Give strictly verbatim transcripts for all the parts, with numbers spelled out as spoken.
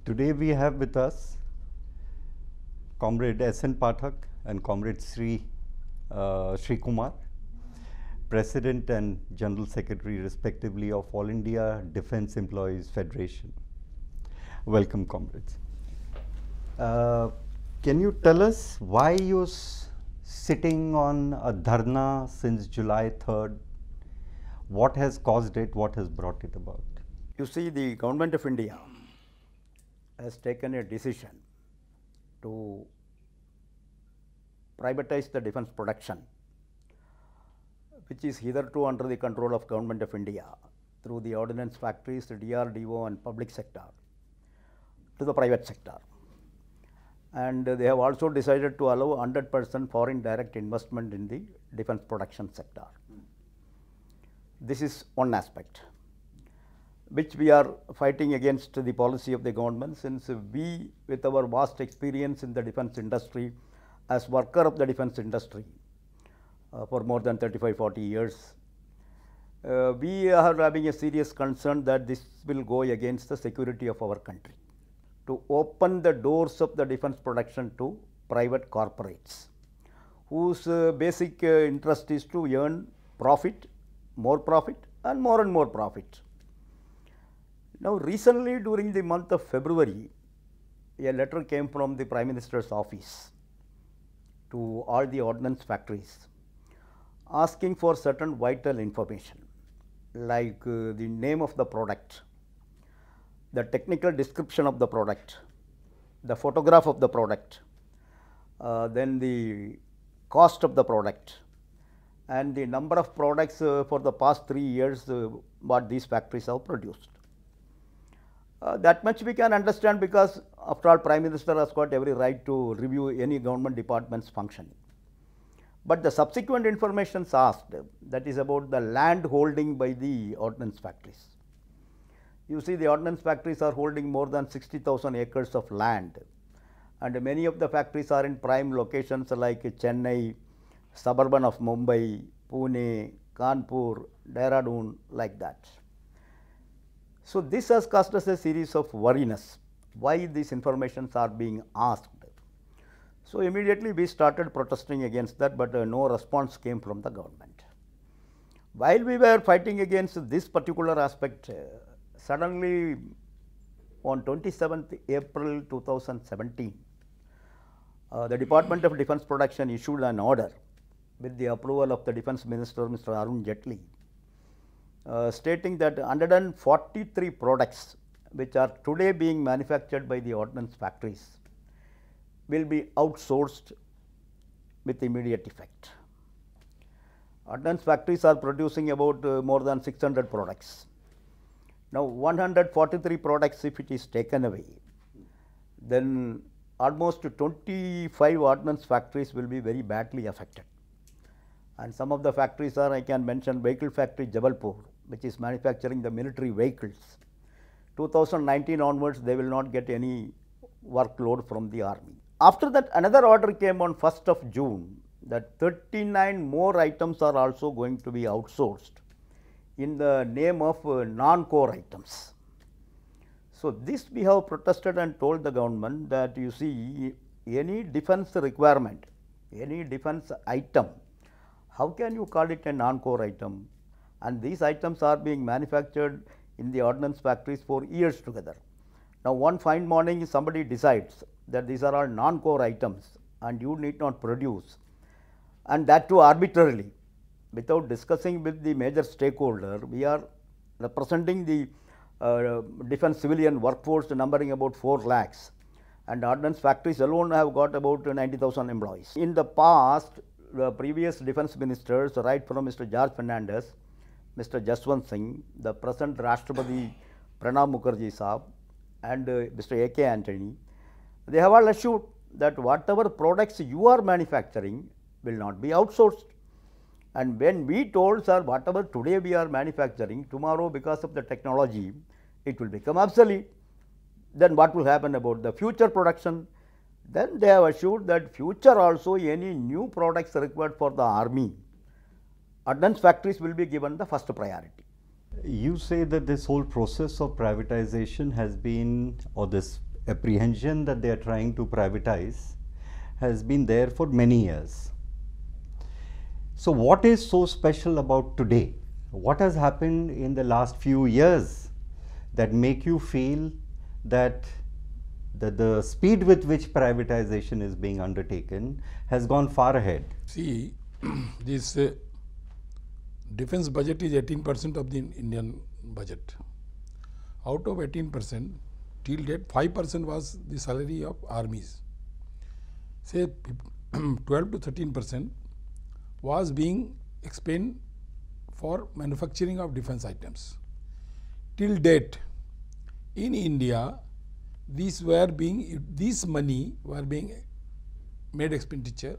Today we have with us Comrade S N Pathak and Comrade Sri uh, Sri Kumar, President and General Secretary respectively of All India Defence Employees Federation. Welcome, comrades. Uh, can you tell us why you're sitting on a dharna since July third? What has caused it? What has brought it about? You see, the Government of India has taken a decision to privatize the defence production, which is hitherto under the control of Government of India through the ordnance factories, the D R D O and public sector to the private sector. And they have also decided to allow one hundred percent foreign direct investment in the defence production sector. This is one aspect which we are fighting against the policy of the government, since we, with our vast experience in the defence industry as worker of the defence industry uh, for more than thirty-five to forty years, uh, we are having a serious concern that this will go against the security of our country, to open the doors of the defence production to private corporates, whose uh, basic uh, interest is to earn profit, more profit and more and more profit. Now, recently during the month of February, a letter came from the Prime Minister's office to all the ordnance factories asking for certain vital information like uh, the name of the product, the technical description of the product, the photograph of the product, uh, then the cost of the product, and the number of products uh, for the past three years uh, what these factories have produced. Uh, that much we can understand, because after all, Prime Minister has got every right to review any government department's functioning. But the subsequent information asked, that is about the land holding by the ordnance factories. You see, the ordnance factories are holding more than sixty thousand acres of land, and many of the factories are in prime locations like Chennai, suburban of Mumbai, Pune, Kanpur, Dehradun, like that. So, this has caused us a series of worriness, why these informations are being asked. So, immediately we started protesting against that, but uh, no response came from the government. While we were fighting against this particular aspect, uh, suddenly on twenty-seventh April two thousand seventeen, uh, the Department of Defence Production issued an order with the approval of the Defence Minister, Mister Arun Jaitley, uh, stating that one hundred forty-three products which are today being manufactured by the ordnance factories will be outsourced with immediate effect. Ordnance factories are producing about uh, more than six hundred products. Now, one hundred forty-three products, if it is taken away, then almost twenty-five ordnance factories will be very badly affected. And some of the factories are, I can mention vehicle factory Jabalpur, which is manufacturing the military vehicles. two thousand nineteen onwards, they will not get any workload from the army. After that, another order came on first of June that thirty-nine more items are also going to be outsourced in the name of uh, non-core items. So, this we have protested and told the government that, you see, any defence requirement, any defence item, how can you call it a non-core item? And these items are being manufactured in the ordnance factories for years together. Now, one fine morning somebody decides that these are all non-core items and you need not produce, and that too arbitrarily, without discussing with the major stakeholder. We are representing the uh, defence civilian workforce numbering about four lakhs, and ordnance factories alone have got about ninety thousand employees. In the past, the previous defence ministers, right from Mister George Fernandez, Mister Jaswant Singh, the present Rashtrapati Pranab Mukherjee Saab, and uh, Mister A K Antony, they have all assured that whatever products you are manufacturing will not be outsourced. And when we told, sir, whatever today we are manufacturing, tomorrow because of the technology, it will become obsolete, then what will happen about the future production? Then they have assured that future also any new products required for the army, ordnance factories will be given the first priority. You say that this whole process of privatization has been, or this apprehension that they are trying to privatize has been there for many years. So what is so special about today? What has happened in the last few years that make you feel that the, the speed with which privatization is being undertaken has gone far ahead? See, this uh, defense budget is eighteen percent of the Indian budget. Out of eighteen percent, till date, five percent was the salary of armies. Say twelve to thirteen percent was being expended for manufacturing of defense items. Till date, in India, these were being, this money were being made expenditure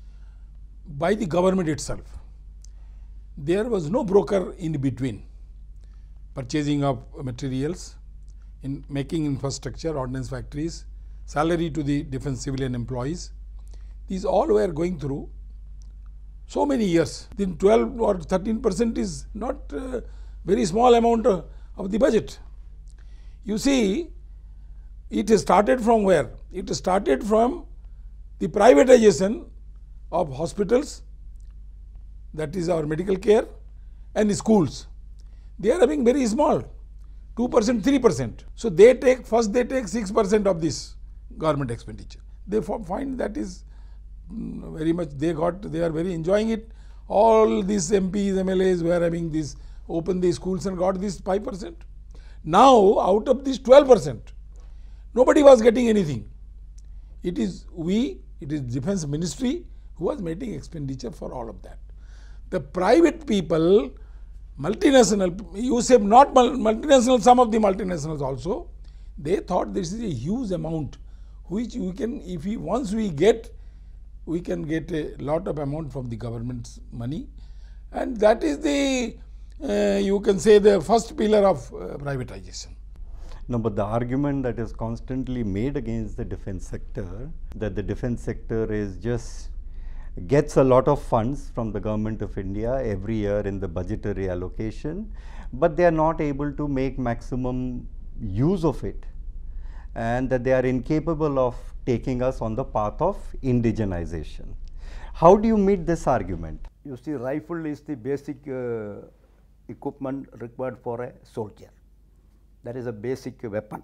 by the government itself. There was no broker in between. Purchasing of materials, in making infrastructure, ordnance factories, salary to the defense civilian employees. These all were going through so many years. Then twelve or thirteen percent is not uh, very small amount uh, of the budget. You see, it started from where? It started from the privatization of hospitals, that is our medical care, and schools. They are having very small, two percent, three percent. So they take, first they take six percent of this government expenditure. They find that is very much, they got, they are very enjoying it. All these M Ps, M L As were having this, open the schools and got this five percent. Now out of this twelve percent, nobody was getting anything. It is we, it is Defense Ministry who was making expenditure for all of that. The private people, multinational, you say not multinational, some of the multinationals also, they thought this is a huge amount which we can, if we, once we get, we can get a lot of amount from the government's money, and that is the, uh, you can say, the first pillar of uh, privatization. No, but the argument that is constantly made against the defense sector, that the defense sector is just gets a lot of funds from the government of India every year in the budgetary allocation, but they are not able to make maximum use of it, and that they are incapable of taking us on the path of indigenization. How do you meet this argument? You see, rifle is the basic uh, equipment required for a soldier. That is a basic weapon.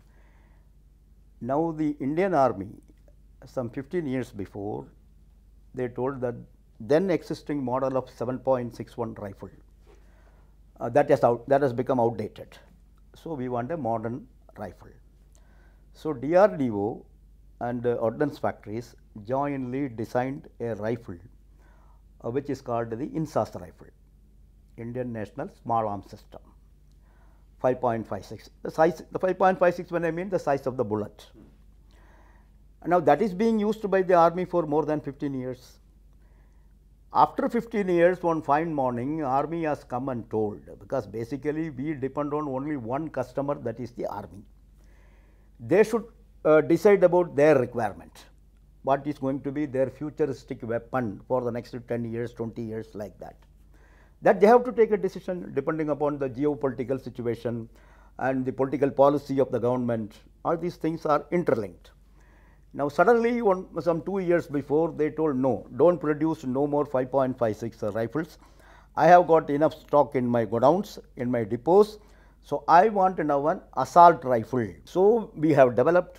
Now the Indian Army, some fifteen years before, they told that then existing model of seven point six one rifle, uh, that, is out, that has become outdated. So we want a modern rifle. So D R D O and uh, ordnance factories jointly designed a rifle uh, which is called the I N S A S rifle, Indian National Small Arms System, five point five six. The size, the five point five six, when I mean the size of the bullet. Now that is being used by the army for more than fifteen years. After fifteen years, one fine morning, army has come and told, because basically we depend on only one customer, that is the army. They should uh, decide about their requirement, what is going to be their futuristic weapon for the next ten years, twenty years, like that. That they have to take a decision depending upon the geopolitical situation and the political policy of the government. All these things are interlinked. Now suddenly, one, some two years before, they told no, don't produce no more five point five six uh, rifles. I have got enough stock in my godowns, in my depots, so I want now an assault rifle. So we have developed,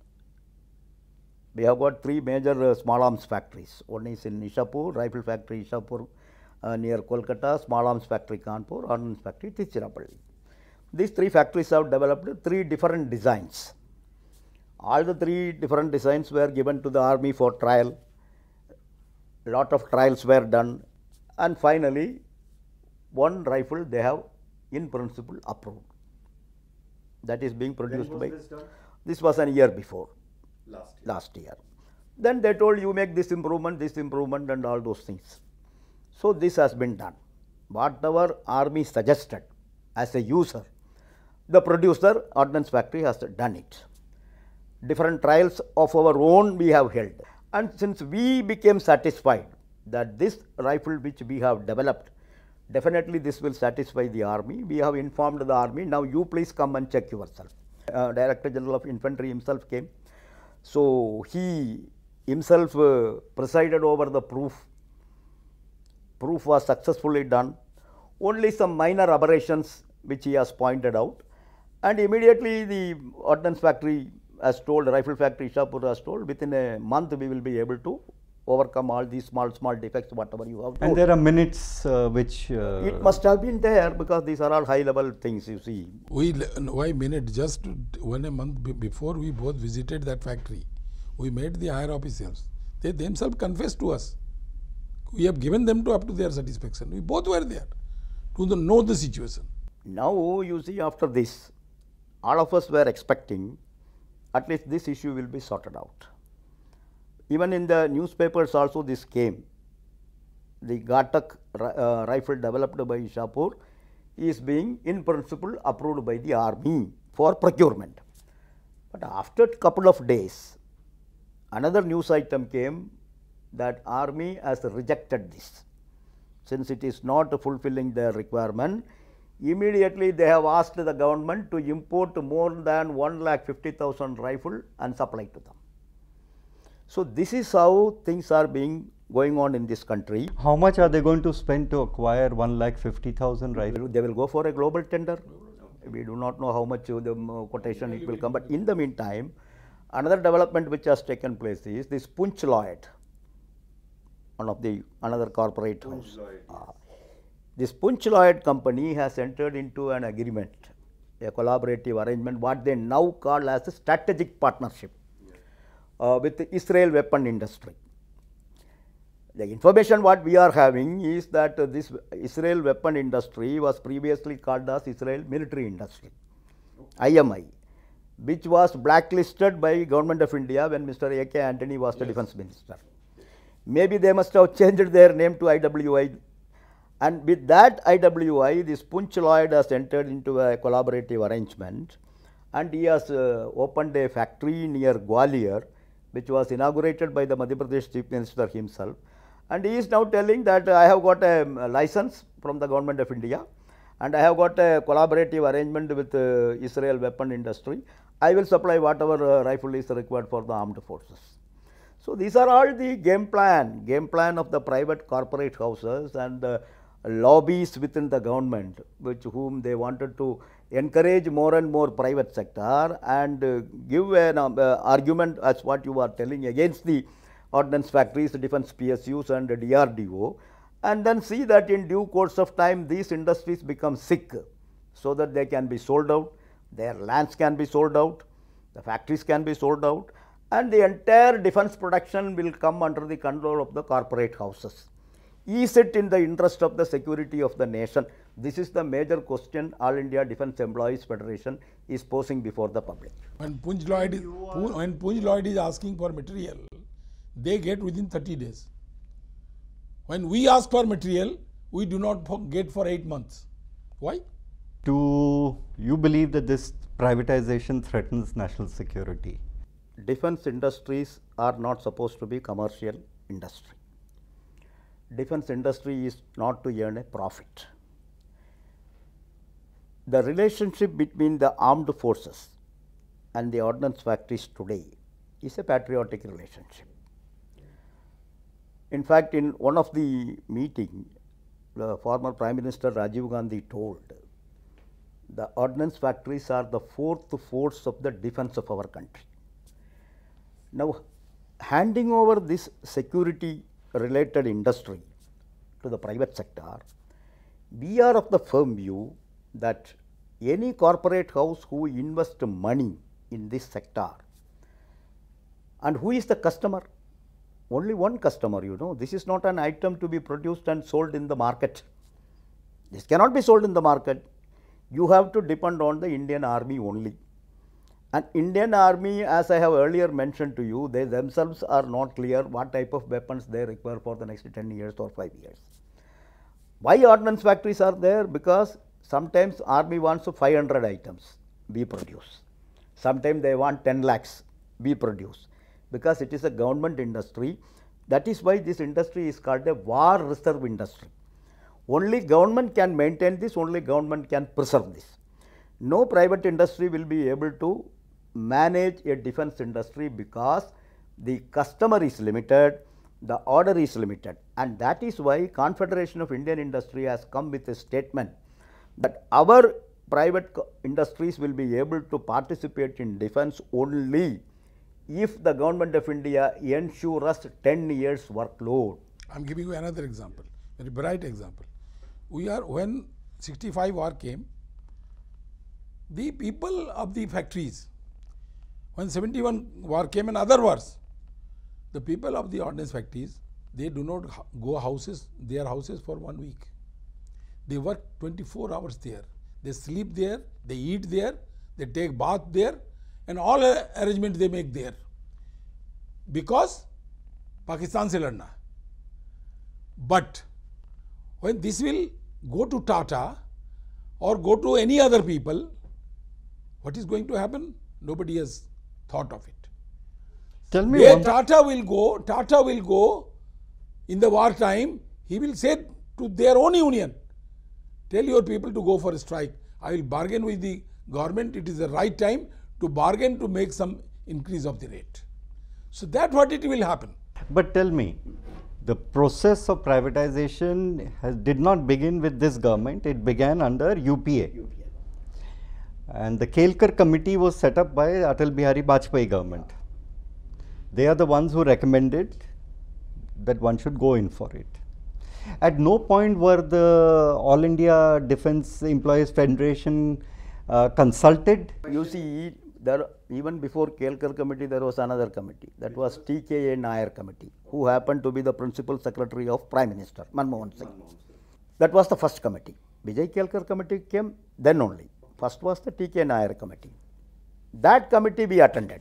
we have got three major uh, small arms factories. One is in Ishapur, rifle factory Ishapur uh, near Kolkata, small arms factory Kanpur, ordnance factory Tiruchirappalli. These three factories have developed three different designs. All the three different designs were given to the army for trial. A lot of trials were done, and finally one rifle they have in principle approved. That is being produced by. This, this was a year before. Last year. Last year. Then they told you make this improvement, this improvement, and all those things. So this has been done. Whatever army suggested as a user, the producer, ordnance factory, has done it. Different trials of our own we have held, and since we became satisfied that this rifle which we have developed, definitely this will satisfy the army, we have informed the army, now you please come and check yourself. Uh, Director General of Infantry himself came. So he himself uh, presided over the proof. Proof was successfully done. Only some minor aberrations which he has pointed out. And immediately the ordnance factory has told, rifle factory Shahpur has told, within a month we will be able to overcome all these small, small defects, whatever you have told. And there are minutes uh, which... Uh, it must have been there because these are all high level things, you see. We, why minute, just one a month before we both visited that factory, we met the higher officials. They themselves confessed to us. We have given them to up to their satisfaction. We both were there to the, know the situation. Now you see, after this, all of us were expecting at least this issue will be sorted out. Even in the newspapers also this came. The Ghatak uh, rifle developed by Shahpur is being in principle approved by the army for procurement. But after a couple of days, another news item came that army has rejected this. Since it is not fulfilling their requirement, immediately they have asked the government to import more than one lakh fifty thousand rifle and supply to them. So this is how things are being going on in this country. How much are they going to spend to acquire one lakh fifty thousand rifles? They will go for a global tender. We do not know how much the quotation it will come. But in the meantime, another development which has taken place is this Punch Lloyd, one of the another corporate house. Uh, this Punch Lloyd company has entered into an agreement, a collaborative arrangement, what they now call as a strategic partnership uh, with the Israel weapon industry. The information what we are having is that uh, this Israel weapon industry was previously called as Israel military industry, I M I, which was blacklisted by Government of India when Mister A K Antony was the yes. defense minister. Maybe they must have changed their name to I W I, and with that I W I, this Punch Lloyd has entered into a collaborative arrangement, and he has uh, opened a factory near Gwalior, which was inaugurated by the Madhya Pradesh Chief Minister himself. And he is now telling that uh, I have got a, a license from the Government of India, and I have got a collaborative arrangement with uh, Israel weapon industry. I will supply whatever uh, rifle is required for the armed forces. So these are all the game plan, game plan of the private corporate houses and uh, lobbies within the government, which whom they wanted to encourage more and more private sector and uh, give an uh, argument as what you are telling against the ordnance factories, defense P S Us and D R D O, and then see that in due course of time these industries become sick, so that they can be sold out, their lands can be sold out, the factories can be sold out, and the entire defense production will come under the control of the corporate houses. Is it in the interest of the security of the nation? This is the major question All India Defence Employees Federation is posing before the public. When Punch Lloyd is, when Punch Lloyd is asking for material, they get within thirty days. When we ask for material, we do not get for eight months. Why? Do you believe that this privatization threatens national security? Defense industries are not supposed to be commercial industry. Defense industry is not to earn a profit. The relationship between the armed forces and the ordnance factories today is a patriotic relationship. In fact, in one of the meeting, the former Prime Minister Rajiv Gandhi told, the ordnance factories are the fourth force of the defense of our country. Now, handing over this security related industry to the private sector, we are of the firm view that any corporate house who invests money in this sector, and who is the customer? Only one customer, you know. This is not an item to be produced and sold in the market. This cannot be sold in the market. You have to depend on the Indian Army only. And Indian Army, as I have earlier mentioned to you, they themselves are not clear what type of weapons they require for the next ten years or five years. Why ordnance factories are there? Because sometimes Army wants five hundred items, we produce. Sometimes they want ten lakhs, we produce. Because it is a government industry, that is why this industry is called a war reserve industry. Only government can maintain this, only government can preserve this. no private industry will be able to manage a defense industry because the customer is limited, the order is limited, and that is why Confederation of Indian Industry has come with a statement that our private industries will be able to participate in defense only if the government of India ensures us ten years workload. I am giving you another example, very bright example. We are, when sixty-five war came, the people of the factories, when seventy-one war came and other wars, the people of the ordnance factories, they do not go houses, their houses for one week. They work twenty-four hours there. They sleep there, they eat there, they take bath there, and all arrangements they make there. Because Pakistan se ladna. But when this will go to Tata or go to any other people, what is going to happen? Nobody has thought of it. Tell me Where one Tata will go, Tata will go in the war time, he will say to their own union, tell your people to go for a strike. I will bargain with the government. It is the right time to bargain to make some increase of the rate. So that's what it will happen. But tell me, the process of privatization has, did not begin with this government, it began under U P A. U P A. And the Kelkar committee was set up by Atal Bihari Vajpayee government. They are the ones who recommended that one should go in for it. At no point were the All India Defence Employees Federation uh, consulted. You see, there, even before Kelkar committee, there was another committee, that was T K A Nair committee, who happened to be the principal secretary of Prime Minister Manmohan Singh. That was the first committee. Vijay Kelkar committee came then only. First was the T K A Nair committee. That committee we attended.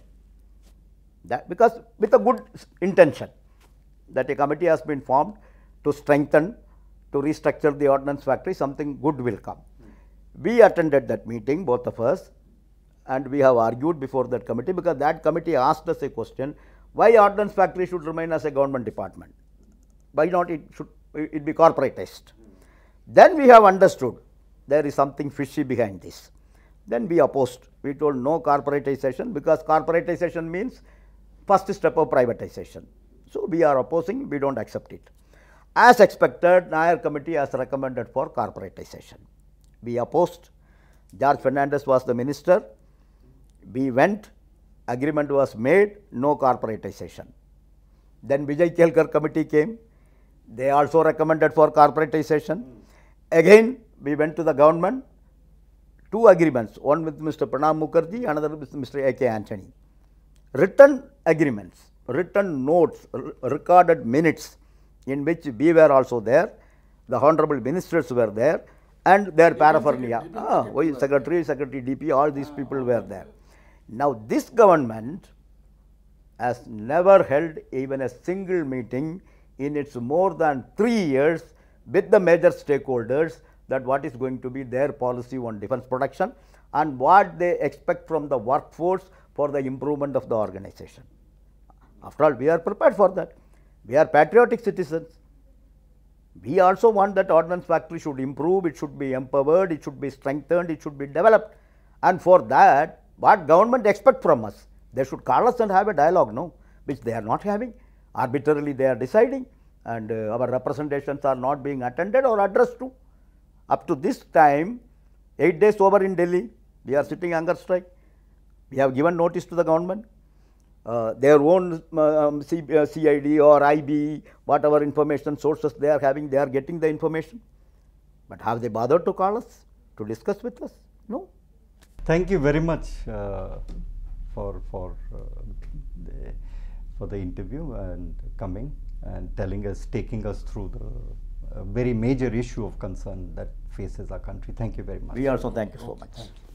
That because with a good intention, that a committee has been formed to strengthen, to restructure the ordnance factory, something good will come. We attended that meeting, both of us, and we have argued before that committee, because that committee asked us a question, why ordnance factory should remain as a government department? Why not it should it be corporatized? Then we have understood there is something fishy behind this. Then we opposed. We told no corporatization, because corporatization means first step of privatization. So we are opposing, we don't accept it. As expected, Nair committee has recommended for corporatization. We opposed. George Fernandez was the minister. We went, agreement was made, no corporatization. Then Vijay Kelkar committee came. They also recommended for corporatization. Again, we went to the government. Two agreements, one with Mister Pranab Mukherjee, another with Mister A K Antony. Written agreements, written notes, recorded minutes, in which we were also there, the honorable ministers were there, and their paraphernalia, ah, secretary, secretary D P, all these people were there. Now this government has never held even a single meeting in its more than three years with the major stakeholders, that what is going to be their policy on defense production and what they expect from the workforce for the improvement of the organization. After all, we are prepared for that. We are patriotic citizens. We also want that ordnance factory should improve, it should be empowered, it should be strengthened, it should be developed. And for that, what government expect from us? They should call us and have a dialogue, no, which they are not having. Arbitrarily they are deciding, and uh, our representations are not being attended or addressed to. Up to this time, eight days over in Delhi, we are sitting hunger strike. We have given notice to the government. Uh, their own um, C, uh, C I D or I B, whatever information sources they are having, they are getting the information. But have they bothered to call us, to discuss with us? No. Thank you very much uh, for, for, uh, the, for the interview and coming and telling us, taking us through the uh, very major issue of concern that faces our country. Thank you very much. We also thank you so much.